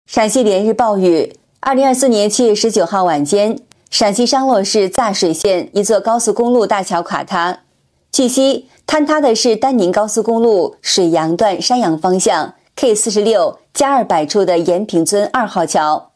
陕西连日暴雨。2024年7月19号晚间，陕西商洛市柞水县一座高速公路大桥垮塌。据悉，坍塌的是丹宁高速公路水阳段山阳方向 K46+200处的延平村2号桥。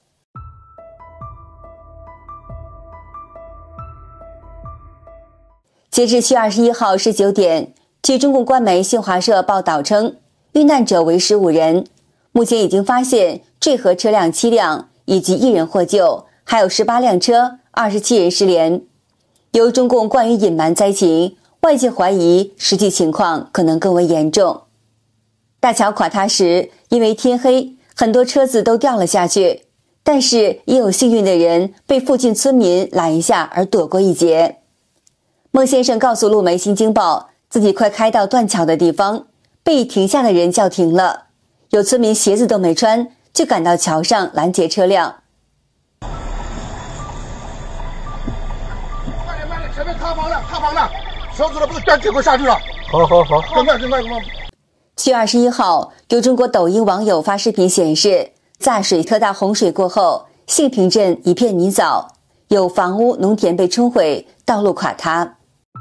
截至7月21号19点，据中共官媒新华社报道称，遇难者为15人，目前已经发现坠河车辆7辆，以及1人获救，还有18辆车，27人失联。由中共惯于隐瞒灾情，外界怀疑实际情况可能更为严重。大桥垮塌时，因为天黑，很多车子都掉了下去，但是也有幸运的人被附近村民拦一下而躲过一劫。孟先生告诉路媒《新京报》，自己快开到断桥的地方，被停下的人叫停了，有村民鞋子都没穿，就赶到桥上拦截车辆。 慢点，前面塌房了，小组的不是赶紧给我下去了。好，更快。 7月21号，由中国抖音网友发视频显示，柞水特大洪水过后，杏坪镇一片泥沼，有房屋、农田被冲毁，道路垮塌。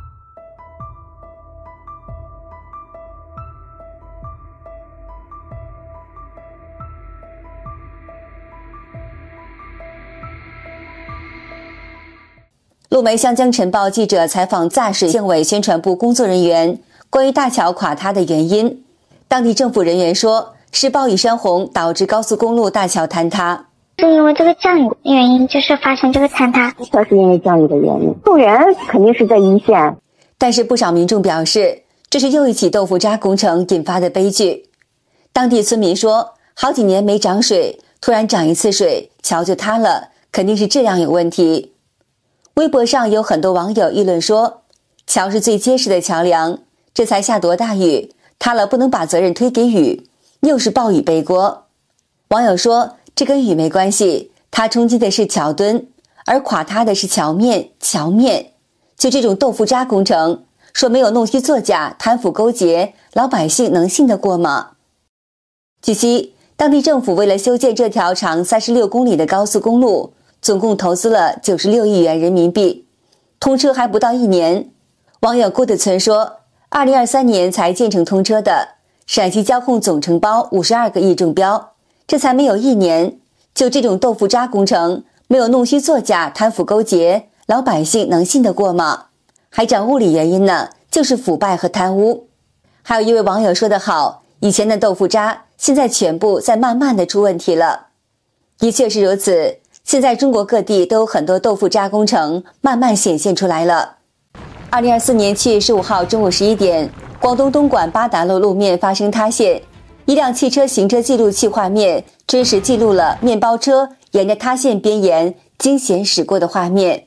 路媒湘江晨报记者采访柞水县委宣传部工作人员，关于大桥垮塌的原因，当地政府人员说，是暴雨山洪导致高速公路大桥坍塌。 是因为这个降雨原因，就是发生这个坍塌。 这是因为降雨的原因，救援肯定是在一线。 但是不少民众表示，这是又一起豆腐渣工程引发的悲剧。当地村民说，好几年没涨水，突然涨一次水，桥就塌了，肯定是质量有问题。微博上有很多网友议论说，桥是最结实的桥梁，这才下多大雨，塌了不能把责任推给雨，又是暴雨背锅。网友说，这跟雨没关系，它冲击的是桥墩，而垮塌的是桥面。就这种豆腐渣工程，说没有弄虚作假、贪腐勾结，老百姓能信得过吗？据悉，当地政府为了修建这条长36公里的高速公路，总共投资了96亿元人民币，通车还不到1年。网友郭德村说，2023年才建成通车的，陕西交控总承包52个亿中标，这才没有1年，就这种豆腐渣工程，没有弄虚作假、贪腐勾结，老百姓能信得过吗？还找物理原因呢，就是腐败和贪污。还有一位网友说得好，以前的豆腐渣，现在全部在慢慢的出问题了。的确是如此，现在中国各地都有很多豆腐渣工程慢慢显现出来了。2024年7月15号中午11点，广东东莞八达路路面发生塌陷，一辆汽车行车记录器画面真实记录了面包车沿着塌陷边沿惊险驶过的画面。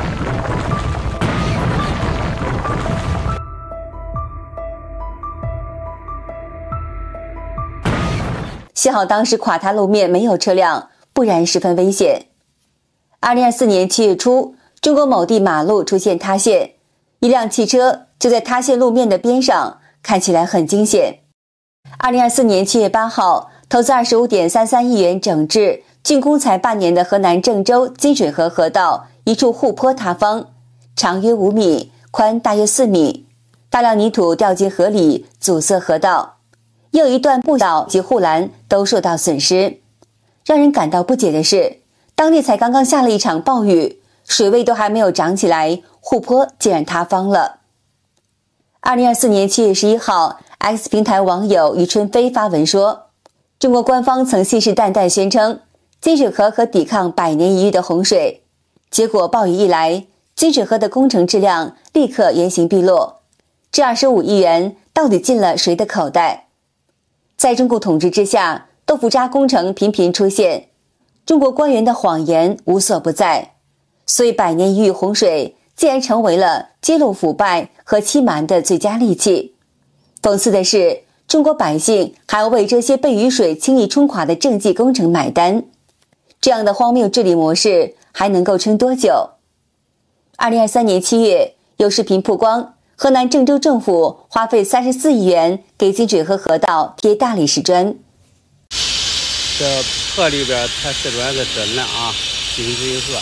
幸好当时垮塌路面没有车辆，不然十分危险。2024年7月初，中国某地马路出现塌陷，一辆汽车就在塌陷路面的边上，看起来很惊险。2024年7月8号，投资25.33亿元整治、竣工才半年的河南郑州金水河河道一处护坡塌方，长约5米，宽大约4米，大量泥土掉进河里，阻塞河道。又一段步道及护栏都受到损失。让人感到不解的是，当地才刚刚下了一场暴雨，水位都还没有涨起来，护坡竟然塌方了。2024年7月11号 X 平台网友于春飞发文说，中国官方曾信誓旦旦宣称金水河可抵抗100年一遇的洪水，结果暴雨一来，金水河的工程质量立刻原形毕露，这25亿元到底进了谁的口袋？在中共统治之下，豆腐渣工程频频出现，中国官员的谎言无所不在，所以100年一遇洪水竟然成为了揭露腐败和欺瞒的最佳利器。讽刺的是，中国百姓还要为这些被雨水轻易冲垮的政绩工程买单，这样的荒谬治理模式还能够撑多久？2023年7月，有视频曝光，河南郑州政府花费34亿元给金水河河道贴大理石砖。 这河里边才是出来个真的啊，金水河。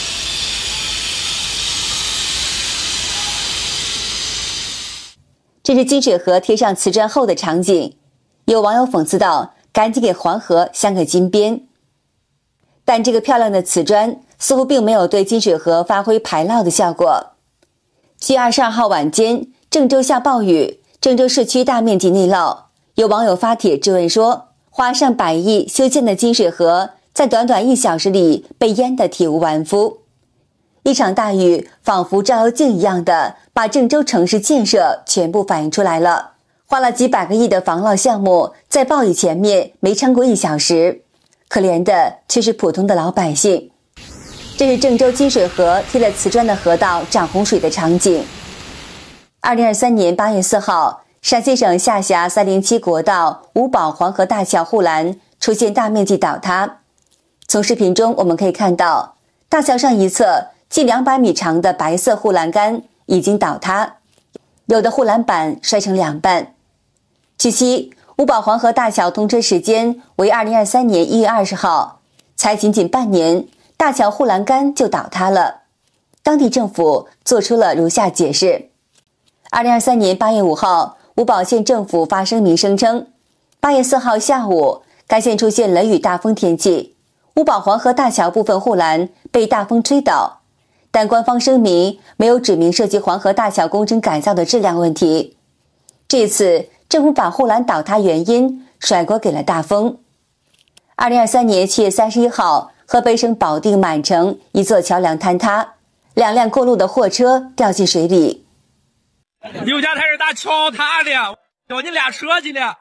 这是金水河贴上瓷砖后的场景，有网友讽刺道：“赶紧给黄河镶个金边。”但这个漂亮的瓷砖似乎并没有对金水河发挥排涝的效果。7月22号晚间，郑州下暴雨，郑州市区大面积内涝。有网友发帖质问说：“花上百亿修建的金水河，在短短1小时里被淹得体无完肤。”一场大雨仿佛照妖镜一样的把郑州城市建设全部反映出来了。花了几百个亿的防涝项目，在暴雨前面没撑过1小时，可怜的却是普通的老百姓。这是郑州金水河贴了瓷砖的河道涨洪水的场景。2023年8月4号，陕西省下辖307国道五宝黄河大桥护栏出现大面积倒塌。从视频中我们可以看到，大桥上一侧近200米长的白色护栏杆已经倒塌，有的护栏板摔成2半。据悉，五宝黄河大桥通车时间为2023年1月20号，才仅仅半年，大桥护栏杆就倒塌了。当地政府做出了如下解释。2023年8月5号，五宝县政府发声明声称，8月4号下午，该县出现雷雨大风天气，五宝黄河大桥部分护栏被大风吹倒，但官方声明没有指明涉及黄河大桥工程改造的质量问题。这次政府把护栏倒塌原因甩锅给了大风。2023年7月31号，河北省保定满城一座桥梁坍塌，2辆过路的货车掉进水里。 刘家台是大桥塌的，叫你俩车去了。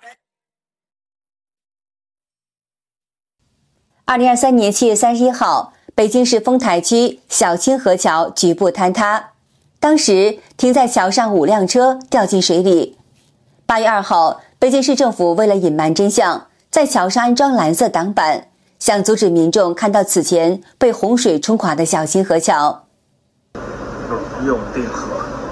2023年7月31号，北京市丰台区小清河桥局部坍塌，当时停在桥上5辆车掉进水里。8月2号，北京市政府为了隐瞒真相，在桥上安装蓝色挡板，想阻止民众看到此前被洪水冲垮的小清河桥。 永定河。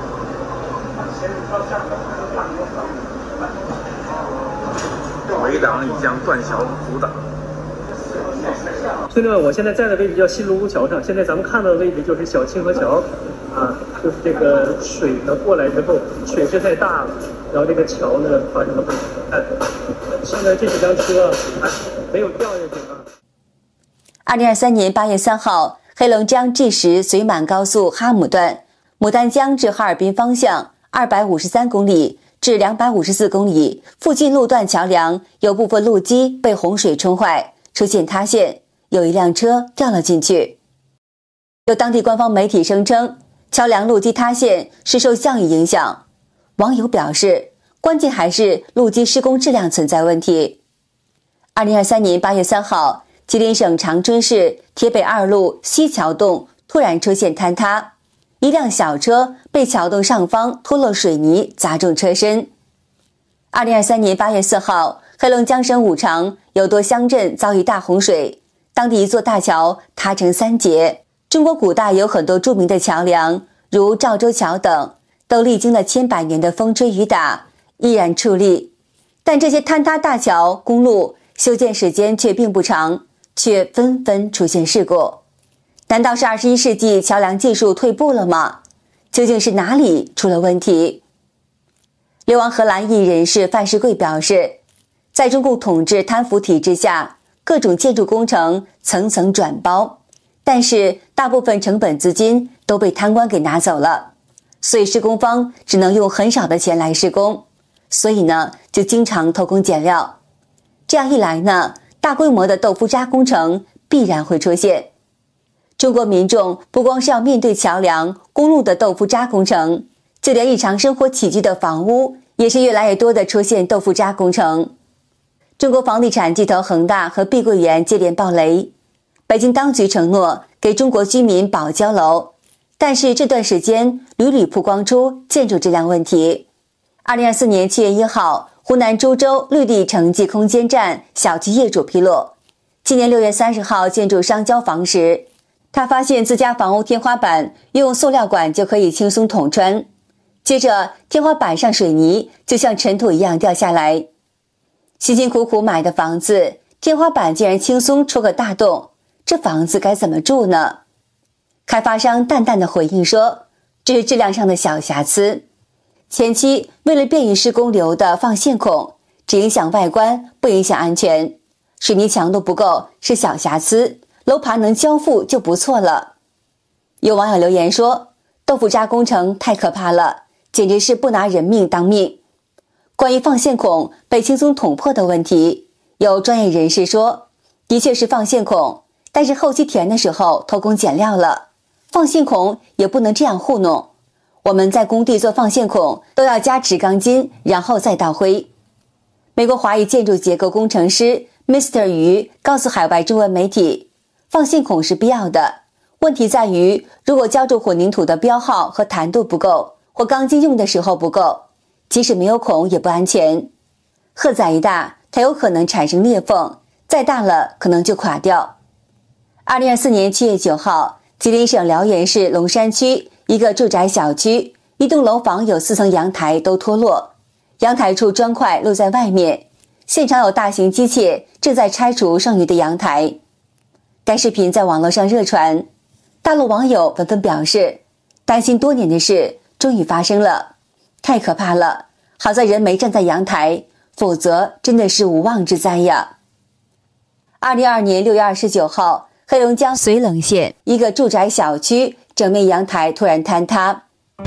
围挡已将断桥阻挡。 兄弟们，我现在在的位置叫新卢沟桥上，现在咱们看到的位置就是小清河桥，就是这个水呢过来之后，水势太大了，然后这个桥呢发生了崩塌。现在这几辆车没有掉下去 2023年8月3号，黑龙江G10绥满高速哈姆段，牡丹江至哈尔滨方向253公里至254公里附近路段桥梁有部分路基被洪水冲坏，出现塌陷，有1辆车掉了进去。有当地官方媒体声称，桥梁路基塌陷是受降雨影响。网友表示，关键还是路基施工质量存在问题。2023年8月3号，吉林省长春市铁北2路西桥洞突然出现坍塌，1辆小车被桥洞上方脱落水泥砸中车身。2023年8月4号，黑龙江省五常有多乡镇遭遇大洪水，当地一座大桥塌成3节。中国古代有很多著名的桥梁，如赵州桥等，都历经了千百年的风吹雨打，依然矗立。但这些坍塌大桥、公路修建时间却并不长，却纷纷出现事故。难道是21世纪桥梁技术退步了吗？究竟是哪里出了问题？流亡荷兰裔人士范世贵表示，在中共统治贪腐体制下，各种建筑工程层层转包，但是大部分成本资金都被贪官给拿走了，所以施工方只能用很少的钱来施工，所以呢，就经常偷工减料。这样一来呢，大规模的豆腐渣工程必然会出现。中国民众不光是要面对桥梁、公路的豆腐渣工程，就连日常生活起居的房屋也是越来越多的出现豆腐渣工程。中国房地产巨头恒大和碧桂园接连爆雷，北京当局承诺给中国居民保交楼，但是这段时间屡屡曝光出建筑质量问题。2024年7月1号，湖南株洲绿地城际空间站小区业主披露，今年6月30号建筑商交房时，他发现自家房屋天花板用塑料管就可以轻松捅穿，接着天花板上水泥就像尘土一样掉下来。辛辛苦苦买的房子， 天花板竟然轻松戳个大洞，这房子该怎么住呢？开发商淡淡的回应说，这是质量上的小瑕疵。前期为了便于施工留的放线孔，只影响外观，不影响安全。水泥强度不够是小瑕疵，楼盘能交付就不错了。有网友留言说，豆腐渣工程太可怕了，简直是不拿人命当命。关于放线孔被轻松捅破的问题，有专业人士说，的确是放线孔，但是后期填的时候偷工减料了，放线孔也不能这样糊弄。我们在工地做放线孔都要加纸钢筋，然后再倒灰。美国华裔建筑结构工程师 Mr. 于告诉海外中文媒体，放线孔是必要的，问题在于如果浇筑混凝土的标号和弹度不够，或钢筋用的时候不够，即使没有孔也不安全。荷载一大，它有可能产生裂缝，再大了可能就垮掉。2024年7月9号，吉林省辽源市龙山区一个住宅小区，一栋楼房有4层阳台都脱落，阳台处砖块露在外面，现场有大型机械正在拆除剩余的阳台。该视频在网络上热传，大陆网友纷纷表示，担心多年的事终于发生了，太可怕了，好在人没站在阳台，否则真的是无妄之灾呀。2022年6月29号，黑龙江绥冷县一个住宅小区整面阳台突然坍塌。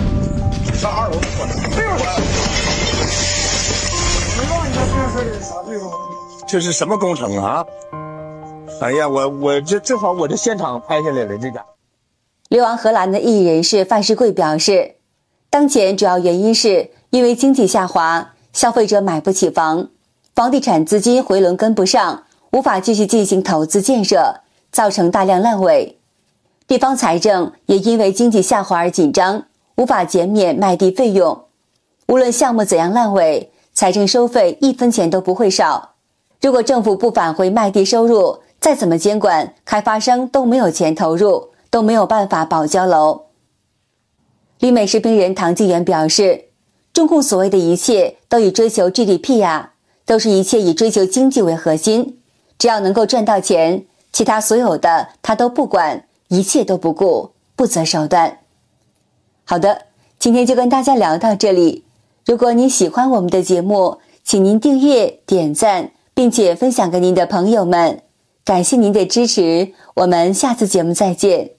这是什么工程啊？哎呀，我这正好我这现场拍下来了这个。 流亡荷兰的异议人士范世贵表示，当前主要原因是因为经济下滑，消费者买不起房，房地产资金回笼跟不上，无法继续进行投资建设，造成大量烂尾。地方财政也因为经济下滑而紧张，无法减免卖地费用。无论项目怎样烂尾，财政收费1分钱都不会少。如果政府不返回卖地收入，再怎么监管，开发商都没有钱投入，都没有办法保交楼。旅美时评人唐静元表示，中共所谓的一切都以追求 GDP 呀，都是一切以追求经济为核心，只要能够赚到钱，其他所有的他都不管，一切都不顾，不择手段。好的，今天就跟大家聊到这里。如果你喜欢我们的节目，请您订阅、点赞，并且分享给您的朋友们。感谢您的支持，我们下次节目再见。